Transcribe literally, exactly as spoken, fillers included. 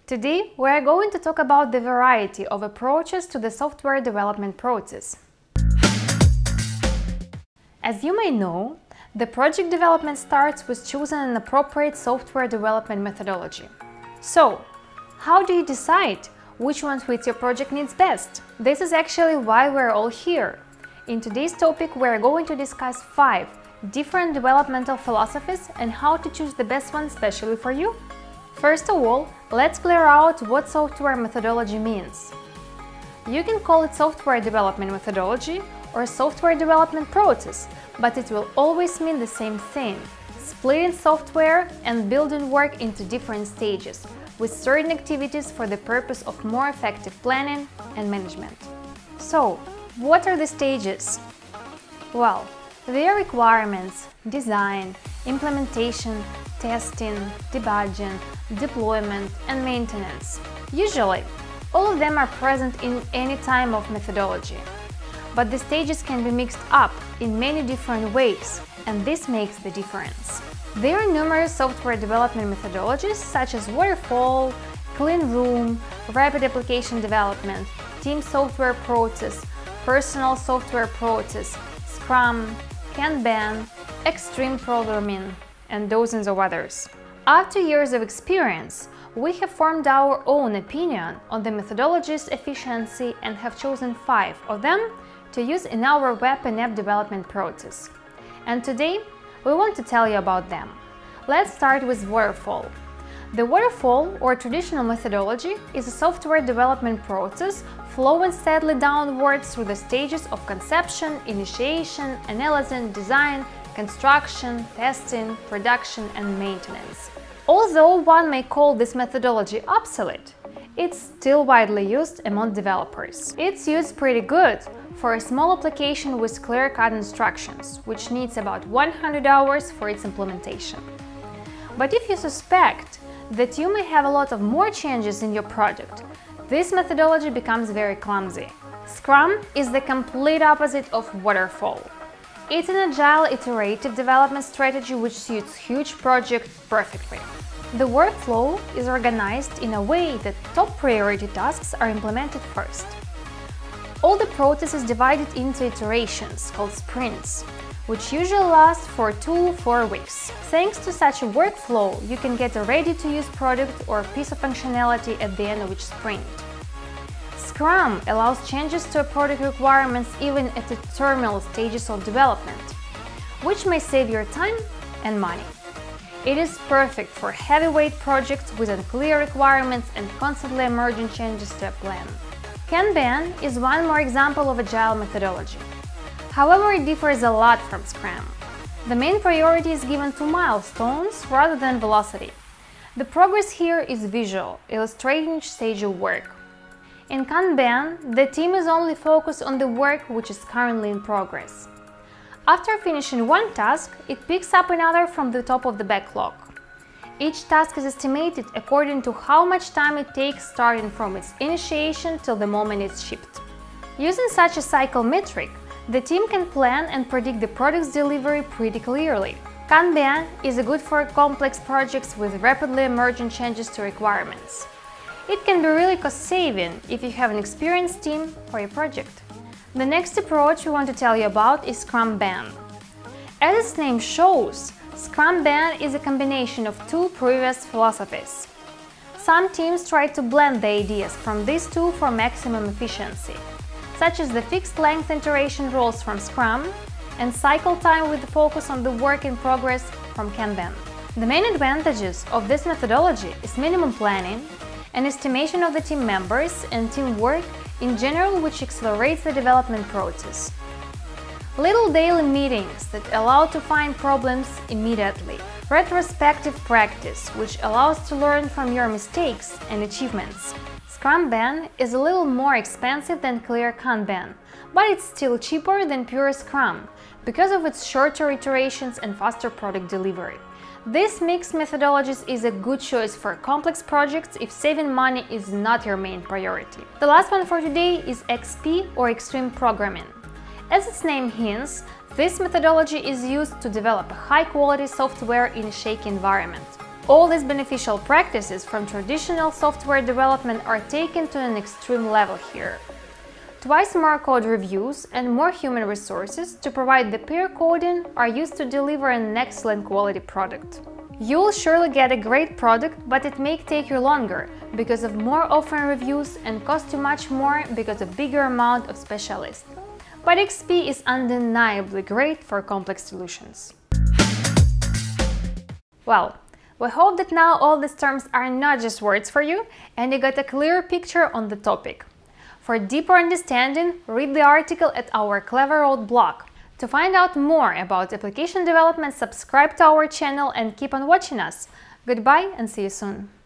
Today we are going to talk about the variety of approaches to the software development process. As you may know, the project development starts with choosing an appropriate software development methodology. So, how do you decide which one fits your project needs best? This is actually why we're all here. In today's topic, we're going to discuss five different developmental philosophies and how to choose the best one especially for you. First of all, let's clear out what software methodology means. You can call it software development methodology or software development process, but it will always mean the same thing: splitting software and building work into different stages, with certain activities for the purpose of more effective planning and management. So, what are the stages? Well, they are requirements, design, implementation, testing, debugging, deployment, and maintenance. Usually, all of them are present in any time of methodology. But the stages can be mixed up in many different ways, and this makes the difference. There are numerous software development methodologies such as Waterfall, Clean Room, Rapid Application Development, Team Software Process, Personal Software Process, Scrum, Kanban, Extreme Programming, and dozens of others. After years of experience, we have formed our own opinion on the methodology's efficiency and have chosen five of them to use in our web and app development process. And today, we want to tell you about them. Let's start with Waterfall. The Waterfall, or traditional methodology, is a software development process flowing steadily downwards through the stages of conception, initiation, analysis, design, construction, testing, production, and maintenance. Although one may call this methodology obsolete, it's still widely used among developers. It's used pretty good for a small application with clear-cut instructions, which needs about one hundred hours for its implementation. But if you suspect that you may have a lot of more changes in your project, this methodology becomes very clumsy. Scrum is the complete opposite of Waterfall. It's an agile, iterative development strategy which suits huge projects perfectly. The workflow is organized in a way that top priority tasks are implemented first. All the process is divided into iterations, called sprints, which usually last for two to four weeks. Thanks to such a workflow, you can get a ready-to-use product or piece of functionality at the end of each sprint. Scrum allows changes to a product requirements even at the terminal stages of development, which may save your time and money. It is perfect for heavyweight projects with unclear requirements and constantly emerging changes to a plan. Kanban is one more example of agile methodology. However, it differs a lot from Scrum. The main priority is given to milestones rather than velocity. The progress here is visual, illustrating each stage of work. In Kanban, the team is only focused on the work which is currently in progress. After finishing one task, it picks up another from the top of the backlog. Each task is estimated according to how much time it takes starting from its initiation till the moment it's shipped. Using such a cycle metric, the team can plan and predict the product's delivery pretty clearly. Kanban is good for complex projects with rapidly emerging changes to requirements. It can be really cost-saving if you have an experienced team for your project. The next approach we want to tell you about is Scrumban. As its name shows, Scrumban is a combination of two previous philosophies. Some teams try to blend the ideas from these two for maximum efficiency, such as the fixed-length iteration rules from Scrum and cycle time with the focus on the work in progress from Kanban. The main advantages of this methodology is minimum planning, an estimation of the team members and teamwork in general, which accelerates the development process. Little daily meetings that allow to find problems immediately. Retrospective practice, which allows to learn from your mistakes and achievements. Scrumban is a little more expensive than clear Kanban, but it's still cheaper than pure Scrum because of its shorter iterations and faster product delivery. This mixed methodologies is a good choice for complex projects if saving money is not your main priority. The last one for today is X P or Extreme Programming. As its name hints, this methodology is used to develop a high-quality software in a shaky environment. All these beneficial practices from traditional software development are taken to an extreme level here. Twice more code reviews and more human resources to provide the peer coding are used to deliver an excellent quality product. You'll surely get a great product, but it may take you longer because of more often reviews and cost you much more because of bigger amount of specialists. But X P is undeniably great for complex solutions. Well, we hope that now all these terms are not just words for you and you got a clear picture on the topic. For deeper understanding, read the article at our Clever Road blog. To find out more about application development, subscribe to our channel and keep on watching us. Goodbye and see you soon!